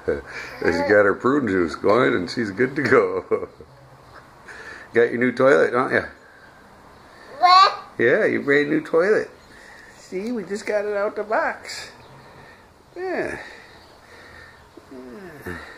She got her prune juice going and she's good to go. Got your new toilet, don't you? What? Yeah, your brand new toilet. See, we just got it out the box. Yeah.